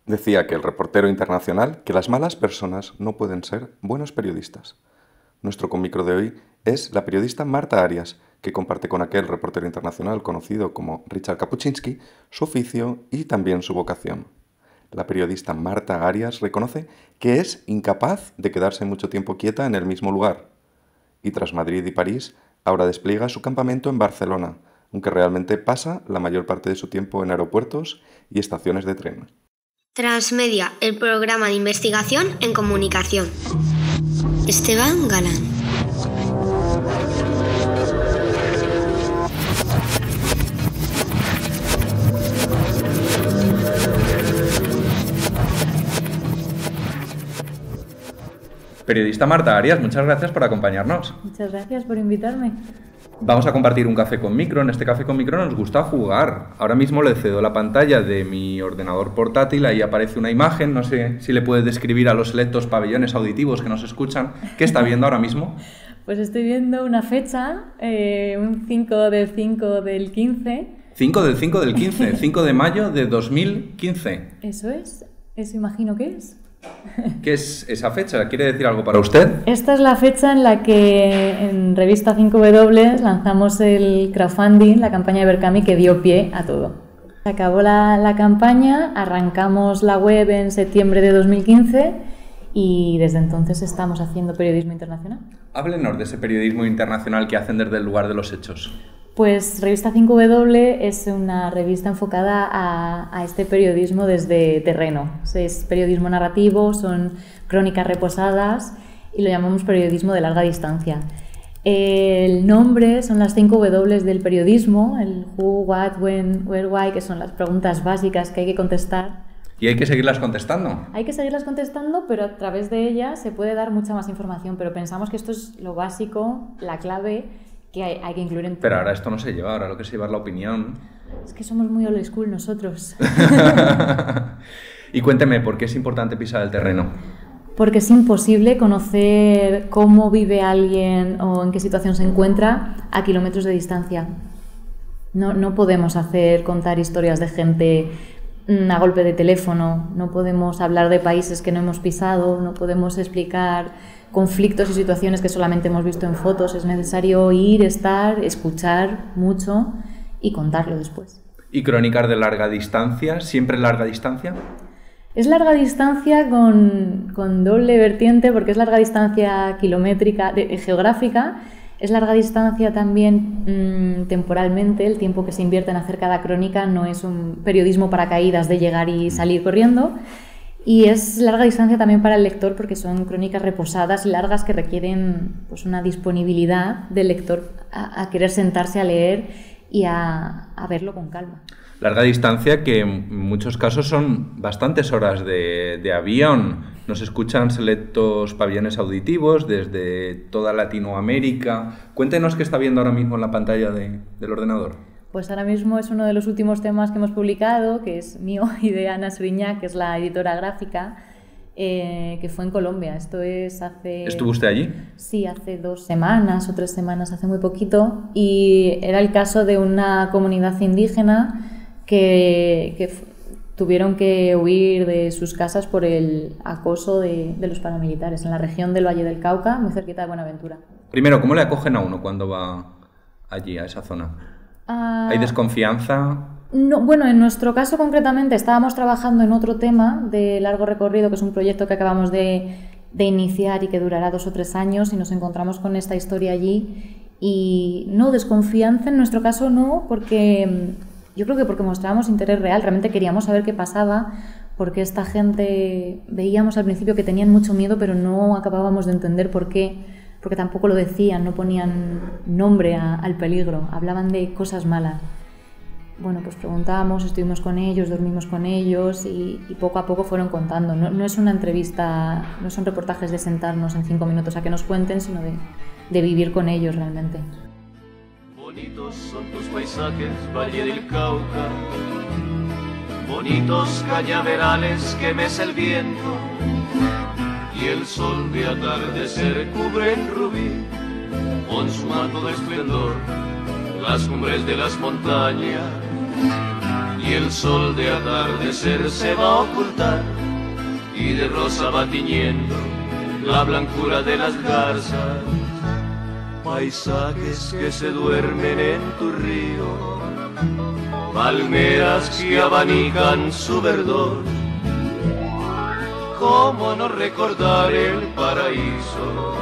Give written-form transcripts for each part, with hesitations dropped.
Decía que el reportero internacional que las malas personas no pueden ser buenos periodistas. Nuestro cómicro de hoy es la periodista Marta Arias, que comparte con aquel reportero internacional conocido como Richard Kapuscinski su oficio y también su vocación. La periodista Marta Arias reconoce que es incapaz de quedarse mucho tiempo quieta en el mismo lugar. Y tras Madrid y París, ahora despliega su campamento en Barcelona, aunque realmente pasa la mayor parte de su tiempo en aeropuertos y estaciones de tren. Transmedia, el programa de investigación en comunicación. Esteban Galán. Periodista Marta Arias, muchas gracias por acompañarnos. Muchas gracias por invitarme. Vamos a compartir un café con micro. En este café con micro nos gusta jugar. Ahora mismo le cedo la pantalla de mi ordenador portátil, ahí aparece una imagen, no sé si le puedes describir a los selectos pabellones auditivos que nos escuchan. ¿Qué está viendo ahora mismo? Pues estoy viendo una fecha, un 5 del 5 del 15. 5 del 5 del 15, 5 de mayo de 2015. Eso es, eso imagino que es. ¿Qué es esa fecha? ¿Quiere decir algo para usted? Esta es la fecha en la que en Revista 5W lanzamos el crowdfunding, la campaña de Berkami que dio pie a todo. Se acabó la campaña, arrancamos la web en septiembre de 2015 y desde entonces estamos haciendo periodismo internacional. Háblenos de ese periodismo internacional que hacen desde el lugar de los hechos. Pues Revista 5W es una revista enfocada a este periodismo desde terreno. Es periodismo narrativo, son crónicas reposadas y lo llamamos periodismo de larga distancia. El nombre son las 5 W del periodismo, el who, what, when, where, why, que son las preguntas básicas que hay que contestar. ¿Y hay que seguirlas contestando? Hay que seguirlas contestando, pero a través de ellas se puede dar mucha más información, pero pensamos que esto es lo básico, la clave que hay que incluir en todo. Pero ahora esto no se lleva, ahora lo que se lleva es la opinión. Es que somos muy old school nosotros. Y cuénteme, ¿por qué es importante pisar el terreno? Porque es imposible conocer cómo vive alguien o en qué situación se encuentra a kilómetros de distancia. No podemos contar historias de gente a golpe de teléfono, no podemos hablar de países que no hemos pisado, no podemos explicar conflictos y situaciones que solamente hemos visto en fotos. Es necesario ir, estar, escuchar mucho y contarlo después. ¿Y crónicas de larga distancia? ¿Siempre larga distancia? Es larga distancia con doble vertiente, porque es larga distancia kilométrica, geográfica, es larga distancia también temporalmente. El tiempo que se invierte en hacer cada crónica no es un periodismo paracaídas de llegar y salir corriendo. Y es larga distancia también para el lector porque son crónicas reposadas y largas que requieren pues, una disponibilidad del lector a querer sentarse a leer y a verlo con calma. Larga distancia que en muchos casos son bastantes horas de avión. Nos escuchan selectos pabellones auditivos desde toda Latinoamérica. Cuéntenos qué está viendo ahora mismo en la pantalla del ordenador. Pues ahora mismo es uno de los últimos temas que hemos publicado, que es mío y de Ana Suriñá, que es la editora gráfica, que fue en Colombia. Esto es hace... ¿Estuvo usted allí? Sí, hace 2 semanas o 3 semanas, hace muy poquito. Y era el caso de una comunidad indígena que tuvieron que huir de sus casas por el acoso de los paramilitares en la región del Valle del Cauca, muy cerquita de Buenaventura. Primero, ¿cómo le acogen a uno cuando va allí, a esa zona? ¿Hay desconfianza? No, bueno, en nuestro caso concretamente estábamos trabajando en otro tema de largo recorrido, que es un proyecto que acabamos de iniciar y que durará 2 o 3 años, y nos encontramos con esta historia allí. Y no, desconfianza en nuestro caso no, porque yo creo que porque mostrábamos interés real, realmente queríamos saber qué pasaba, porque esta gente veíamos al principio que tenían mucho miedo, pero no acabábamos de entender por qué. Porque tampoco lo decían, no ponían nombre al peligro, hablaban de cosas malas. Bueno, pues preguntábamos, estuvimos con ellos, dormimos con ellos y poco a poco fueron contando. No es una entrevista, no son reportajes de sentarnos en 5 minutos a que nos cuenten, sino de vivir con ellos realmente. Bonitos son tus paisajes, Valle del Cauca, bonitos cañaverales que mece el viento, y el sol de atardecer cubre en rubí con su manto de esplendor las cumbres de las montañas y el sol de atardecer se va a ocultar y de rosa va tiñendo la blancura de las garzas. Paisajes que se duermen en tu río, palmeras que abanican su verdor. ¿Cómo no recordar el paraíso?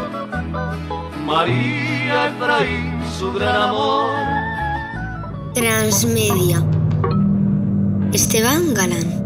María Efraín, su gran amor. Transmedia. Esteban Galán.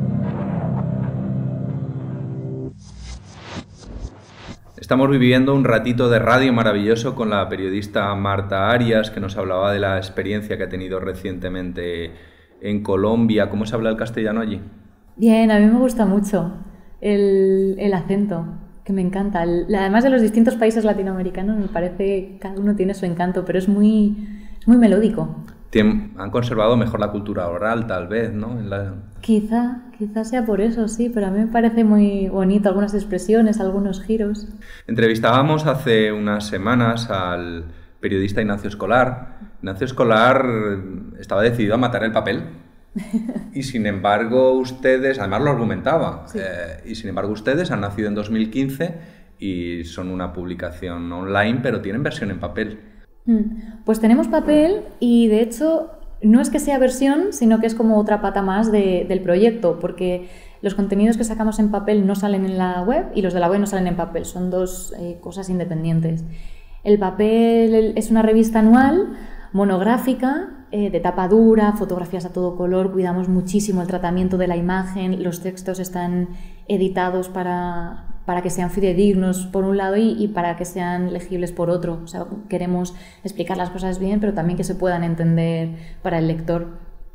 Estamos viviendo un ratito de radio maravilloso con la periodista Marta Arias, que nos hablaba de la experiencia que ha tenido recientemente en Colombia. ¿Cómo se habla el castellano allí? Bien, a mí me gusta mucho el acento, que me encanta. Además de los distintos países latinoamericanos, me parece que cada uno tiene su encanto, pero es muy melódico. Han conservado mejor la cultura oral, tal vez, ¿no? Quizá sea por eso, sí, pero a mí me parece muy bonito algunas expresiones, algunos giros. Entrevistábamos hace unas semanas al periodista Ignacio Escolar. Ignacio Escolar estaba decidido a matar el papel y sin embargo ustedes, además lo argumentaba, sí. Y sin embargo ustedes han nacido en 2015 y son una publicación online, pero tienen versión en papel. Pues tenemos papel y de hecho no es que sea versión, sino que es como otra pata más del proyecto, porque los contenidos que sacamos en papel no salen en la web y los de la web no salen en papel, son dos cosas independientes. El papel es una revista anual, monográfica, de tapa dura, fotografías a todo color, cuidamos muchísimo el tratamiento de la imagen, los textos están editados para que sean fidedignos por un lado y para que sean legibles por otro. O sea, queremos explicar las cosas bien, pero también que se puedan entender para el lector.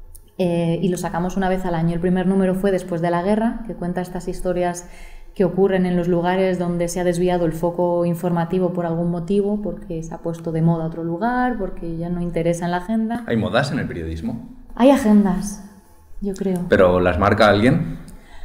Y lo sacamos una vez al año. El primer número fue después de la guerra, que cuenta estas historias que ocurren en los lugares donde se ha desviado el foco informativo por algún motivo, porque se ha puesto de moda otro lugar, porque ya no interesa en la agenda. ¿Hay modas en el periodismo? Hay agendas, yo creo. ¿Pero las marca alguien?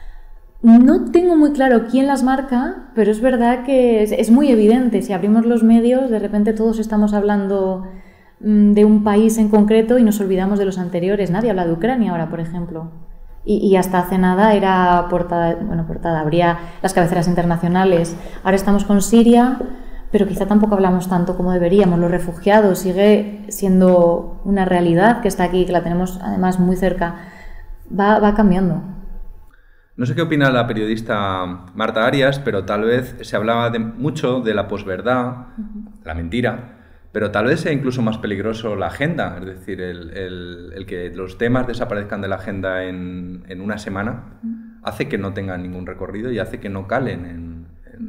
No tengo muy claro quién las marca, pero es verdad que es muy evidente. Si abrimos los medios, de repente todos estamos hablando de un país en concreto y nos olvidamos de los anteriores. Nadie habla de Ucrania ahora, por ejemplo. Y hasta hace nada era portada, habría las cabeceras internacionales. Ahora estamos con Siria, pero quizá tampoco hablamos tanto como deberíamos. Los refugiados sigue siendo una realidad que está aquí, que la tenemos además muy cerca. Va cambiando. No sé qué opina la periodista Marta Arias, pero tal vez se hablaba mucho de la posverdad, la mentira, pero tal vez sea incluso más peligroso la agenda, es decir, el que los temas desaparezcan de la agenda en una semana hace que no tengan ningún recorrido y hace que no calen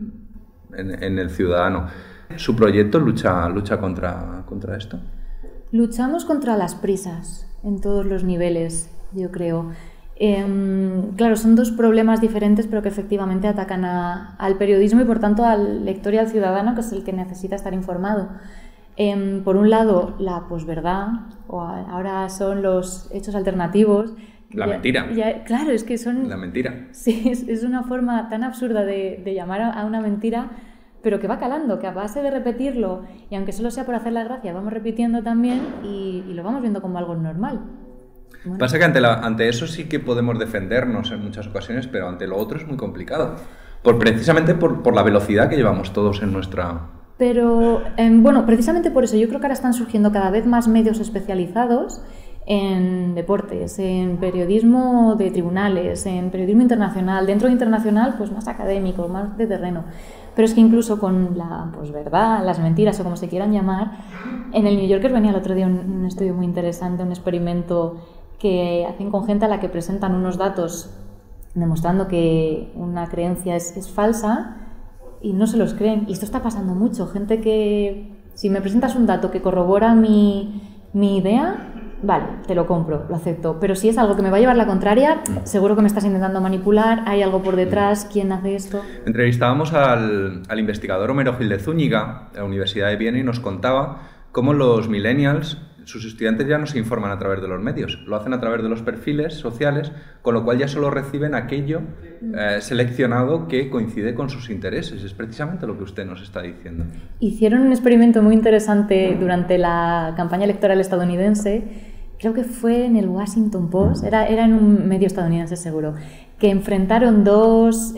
en el ciudadano. ¿Su proyecto lucha contra esto? Luchamos contra las prisas en todos los niveles, yo creo. Claro, son dos problemas diferentes, pero que efectivamente atacan al periodismo y por tanto al lector y al ciudadano, que es el que necesita estar informado. Por un lado, la posverdad, o ahora son los hechos alternativos. La mentira. Claro, es que son... La mentira. Sí, es una forma tan absurda de llamar a una mentira, pero que va calando, que a base de repetirlo, y aunque solo sea por hacer la gracia, vamos repitiendo también y lo vamos viendo como algo normal. Bueno. Pasa que ante eso sí que podemos defendernos en muchas ocasiones, pero ante lo otro es muy complicado. Precisamente por la velocidad que llevamos todos en nuestra... Pero, precisamente por eso yo creo que ahora están surgiendo cada vez más medios especializados en deportes, en periodismo de tribunales, en periodismo internacional, dentro de internacional pues más académico, más de terreno. Pero es que incluso con la posverdad, las mentiras o como se quieran llamar, en el New Yorker venía el otro día un estudio muy interesante, un experimento que hacen con gente a la que presentan unos datos demostrando que una creencia es falsa y no se los creen. Y esto está pasando mucho. Gente que, si me presentas un dato que corrobora mi idea, vale, te lo compro, lo acepto. Pero si es algo que me va a llevar la contraria, seguro que me estás intentando manipular, hay algo por detrás, ¿quién hace esto? Entrevistábamos al investigador Homero Gil de Zúñiga, de la Universidad de Viena, y nos contaba cómo los millennials, sus estudiantes ya no se informan a través de los medios, lo hacen a través de los perfiles sociales, con lo cual ya solo reciben aquello seleccionado que coincide con sus intereses. Es precisamente lo que usted nos está diciendo. Hicieron un experimento muy interesante durante la campaña electoral estadounidense creo que fue en el Washington Post, era en un medio estadounidense seguro, que enfrentaron dos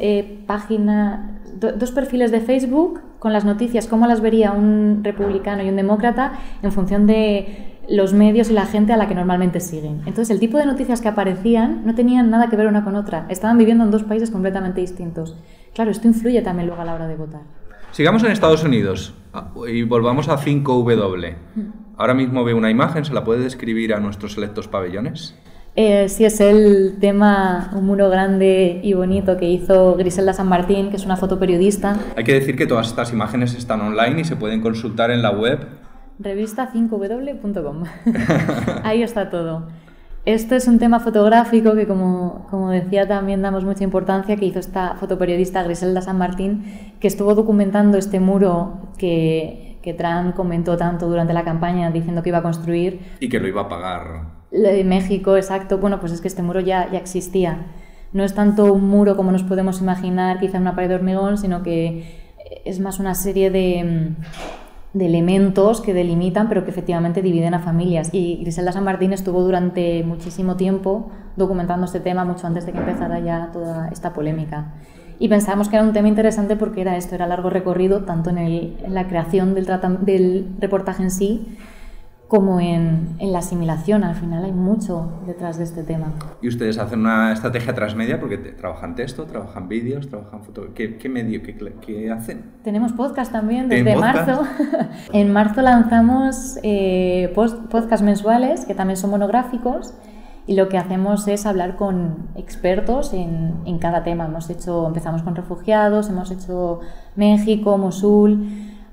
perfiles de Facebook con las noticias, cómo las vería un republicano y un demócrata en función de los medios y la gente a la que normalmente siguen. Entonces, el tipo de noticias que aparecían no tenían nada que ver una con otra. Estaban viviendo en dos países completamente distintos. Claro, esto influye también luego a la hora de votar. Sigamos en Estados Unidos y volvamos a 5W. Ahora mismo veo una imagen, ¿se la puede describir a nuestros selectos pabellones? Sí, es el tema, un muro grande y bonito que hizo Griselda San Martín, que es una fotoperiodista. Hay que decir que todas estas imágenes están online y se pueden consultar en la web. Revista5w.com. Ahí está todo. Esto es un tema fotográfico que, como decía, también damos mucha importancia, que hizo esta fotoperiodista Griselda San Martín, que estuvo documentando este muro que Trump comentó tanto durante la campaña diciendo que iba a construir. Y que lo iba a pagar. México, exacto. Bueno, pues es que este muro ya existía. No es tanto un muro como nos podemos imaginar, quizá una pared de hormigón, sino que es más una serie de elementos que delimitan, pero que efectivamente dividen a familias. Y Griselda San Martín estuvo durante muchísimo tiempo documentando este tema, mucho antes de que empezara ya toda esta polémica. Y pensábamos que era un tema interesante porque era largo recorrido, tanto en la creación del reportaje en sí, como en la asimilación. Al final hay mucho detrás de este tema. ¿Y ustedes hacen una estrategia transmedia? Porque trabajan texto, trabajan vídeos, trabajan foto. ¿Qué medio? ¿Qué hacen? Tenemos podcast también desde marzo. En marzo lanzamos podcast mensuales, que también son monográficos, y lo que hacemos es hablar con expertos en cada tema. Empezamos con refugiados, hemos hecho México, Mosul.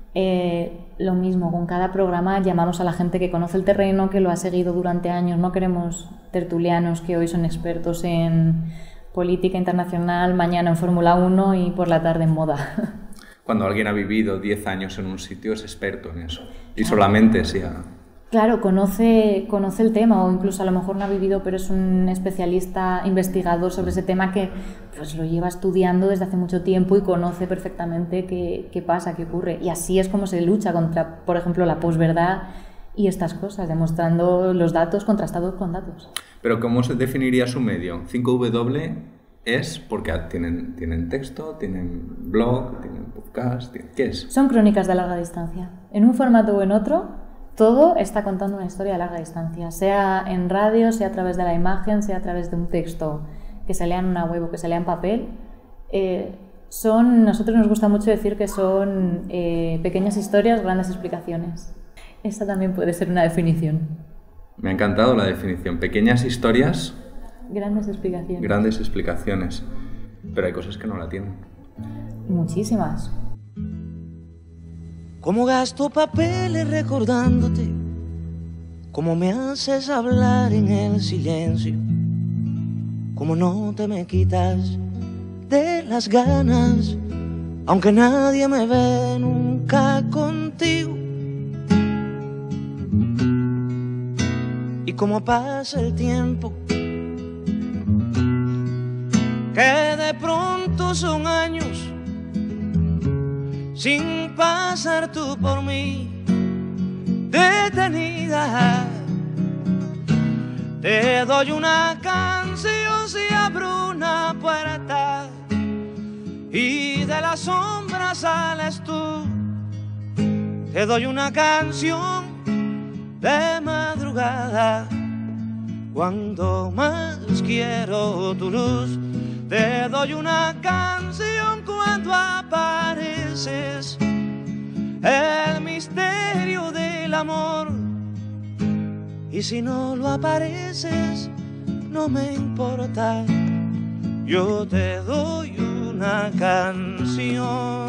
Lo mismo, con cada programa llamamos a la gente que conoce el terreno, que lo ha seguido durante años. No queremos tertulianos que hoy son expertos en política internacional, mañana en Fórmula 1 y por la tarde en moda. Cuando alguien ha vivido 10 años en un sitio es experto en eso. Y solamente si ha... Claro, conoce el tema, o incluso a lo mejor no ha vivido, pero es un especialista investigador sobre ese tema que pues lo lleva estudiando desde hace mucho tiempo y conoce perfectamente qué pasa, qué ocurre. Y así es como se lucha contra, por ejemplo, la posverdad y estas cosas, demostrando los datos contrastados con datos. Pero ¿cómo se definiría su medio? 5W es porque tienen texto, tienen blog, tienen podcast, ¿qué es? Son crónicas de larga distancia. En un formato o en otro, todo está contando una historia de larga distancia, sea en radio, sea a través de la imagen, sea a través de un texto que se lea en una web o que se lea en papel. Nosotros nos gusta mucho decir que son pequeñas historias, grandes explicaciones. Esta también puede ser una definición. Me ha encantado la definición. Pequeñas historias, grandes explicaciones. Grandes explicaciones. Pero hay cosas que no la tienen. Muchísimas. Cómo gasto papeles recordándote, cómo me haces hablar en el silencio, cómo no te me quitas de las ganas, aunque nadie me ve nunca contigo. Y cómo pasa el tiempo, que de pronto son años sin pasar tú por mí detenida. Te doy una canción si abro una puerta y de la sombra sales tú. Te doy una canción de madrugada cuando más quiero tu luz. Te doy una canción cuando apareces, el misterio del amor. Y si no lo apareces, no me importa, yo te doy una canción.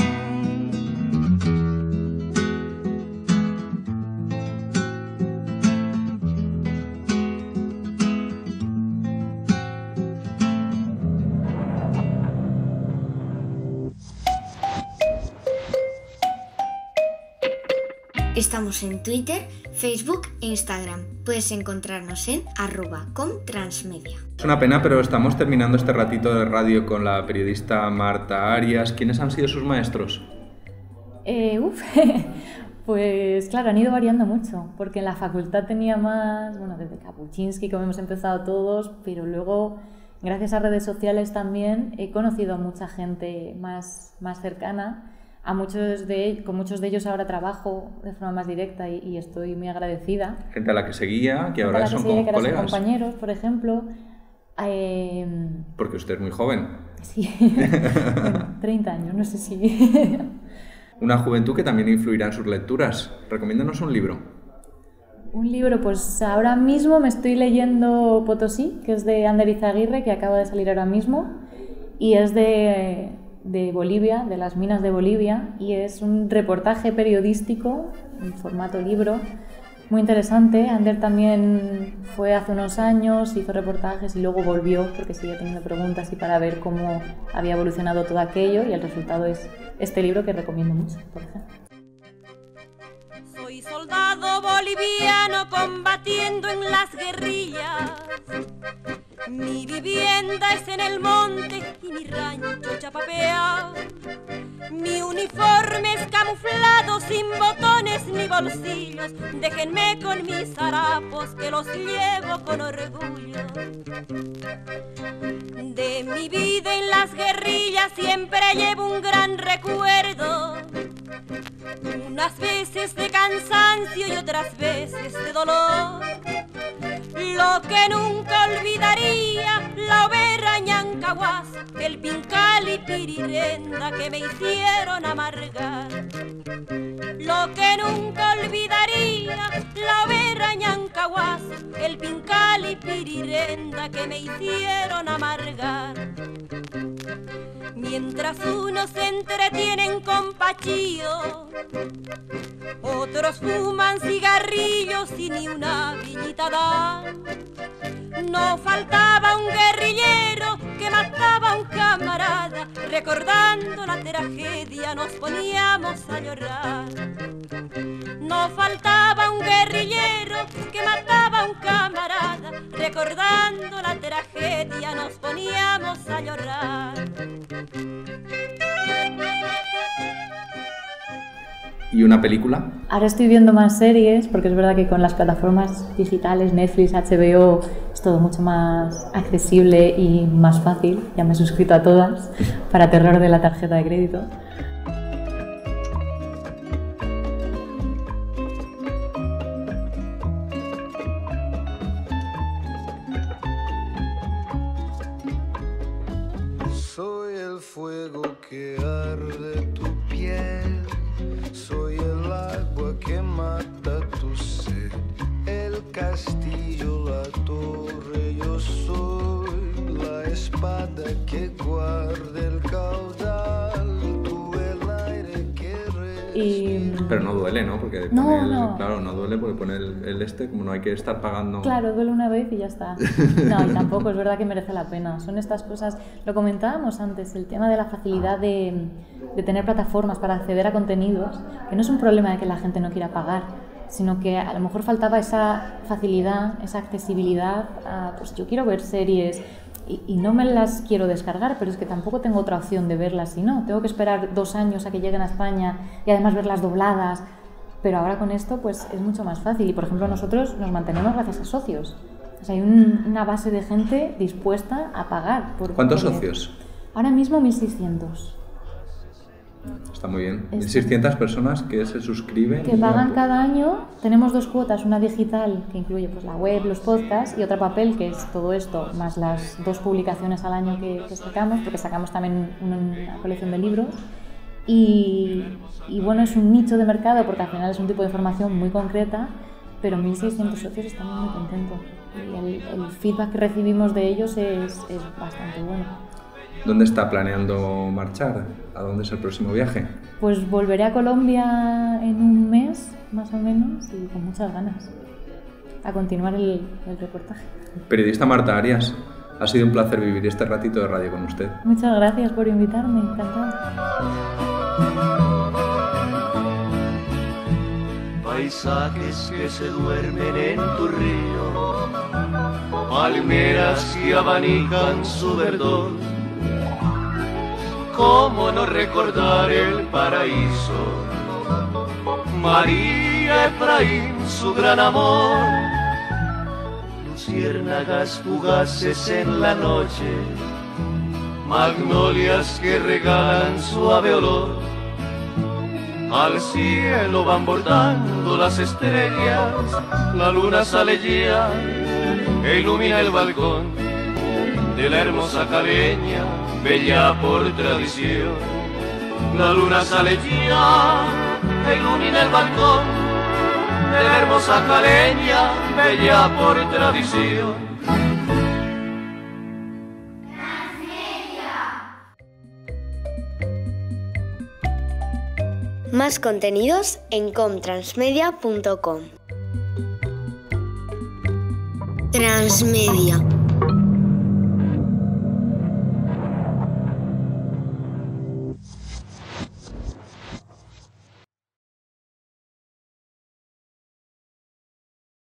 Estamos en Twitter, Facebook e Instagram. Puedes encontrarnos en @comtransmedia. Es una pena, pero estamos terminando este ratito de radio con la periodista Marta Arias. ¿Quiénes han sido sus maestros? Pues claro, han ido variando mucho, porque en la facultad tenía más, bueno, desde Kapuscinski, como hemos empezado todos, pero luego, gracias a redes sociales también, he conocido a mucha gente más cercana. Con muchos de ellos ahora trabajo de forma más directa y estoy muy agradecida. Gente a la que seguía, que ahora son como colegas. Son compañeros, por ejemplo. Porque usted es muy joven. Sí, bueno, 30 años, no sé si... Una juventud que también influirá en sus lecturas. Recomiéndanos un libro. Un libro, pues ahora mismo me estoy leyendo Potosí, que es de Ander Izaguirre, que acaba de salir ahora mismo, y es de Bolivia, de las minas de Bolivia, y es un reportaje periodístico en formato libro muy interesante. Ander también fue hace unos años, hizo reportajes y luego volvió porque seguía teniendo preguntas y para ver cómo había evolucionado todo aquello, y el resultado es este libro que recomiendo mucho, por ejemplo. Soy soldado boliviano combatiendo en las guerrillas. Mi vivienda es en el monte y mi rancho chapapeado. Mi uniforme es camuflado sin botones ni bolsillos. Déjenme con mis harapos que los llevo con orgullo. De mi vida en las guerrillas siempre llevo un gran recuerdo. Unas veces de cansancio y otras veces de dolor. Lo que nunca olvidaría, la overa Ñancahuas, el pincal y pirirenda que me hicieron amargar. Lo que nunca olvidaría, la overa Ñancahuas, el pincal y pirirenda que me hicieron amargar. Mientras unos se entretienen con pachío, otros fuman cigarrillos y ni una viñita dan. No faltaba un guerrillero que mataba a un camarada. Recordando la tragedia nos poníamos a llorar. No faltaba un guerrillero que mataba a un camarada. Recordando la tragedia nos poníamos a llorar. ¿Y una película? Ahora estoy viendo más series, porque es verdad que con las plataformas digitales, Netflix, HBO, es todo mucho más accesible y más fácil. Ya me he suscrito a todas, para terror de la tarjeta de crédito. Soy el fuego que arde tu piel. Soy el agua que mata tu sed, el castillo, la torre, yo soy la espada que guarda el caudal, tú el aire que respira. Pero no duele, ¿no? Porque no. Claro, no duele porque pone como no hay que estar pagando... Claro, duele una vez y ya está. No, y tampoco, es verdad que merece la pena. Son estas cosas, lo comentábamos antes, el tema de la facilidad de tener plataformas para acceder a contenidos, que no es un problema de que la gente no quiera pagar, sino que a lo mejor faltaba esa facilidad, esa accesibilidad a, pues yo quiero ver series y no me las quiero descargar, pero es que tampoco tengo otra opción de verlas si no. Tengo que esperar 2 años a que lleguen a España y además verlas dobladas, pero ahora con esto pues es mucho más fácil. Y por ejemplo nosotros nos mantenemos gracias a socios. O sea, hay una base de gente dispuesta a pagar. ¿Cuántos socios? Ahora mismo 1.600. Está muy bien. 1.600 personas que se suscriben. Que pagan cada año. Tenemos 2 cuotas, una digital que incluye pues, la web, los podcasts, y otra papel, que es todo esto, más las 2 publicaciones al año que sacamos, porque sacamos también una colección de libros. Y bueno, es un nicho de mercado porque al final es un tipo de información muy concreta, pero 1.600 socios estamos muy contentos. Y el feedback que recibimos de ellos es bastante bueno. ¿Dónde está planeando marchar? ¿A dónde es el próximo viaje? Pues volveré a Colombia en un mes, más o menos, y con muchas ganas, a continuar el reportaje. Periodista Marta Arias, ha sido un placer vivir este ratito de radio con usted. Muchas gracias por invitarme, encantada. Paisajes que se duermen en tu río, palmeras que abanican su verdor. ¿Cómo no recordar el paraíso María Efraín, su gran amor, luciérnagas fugaces en la noche, magnolias que regalan suave olor. Al cielo van bordando las estrellas, la luna sale ya e ilumina el balcón de la hermosa caleña, bella por tradición. La luna sale ya e ilumina el balcón de la hermosa caleña, bella por tradición. Más contenidos en comtransmedia.com. Transmedia.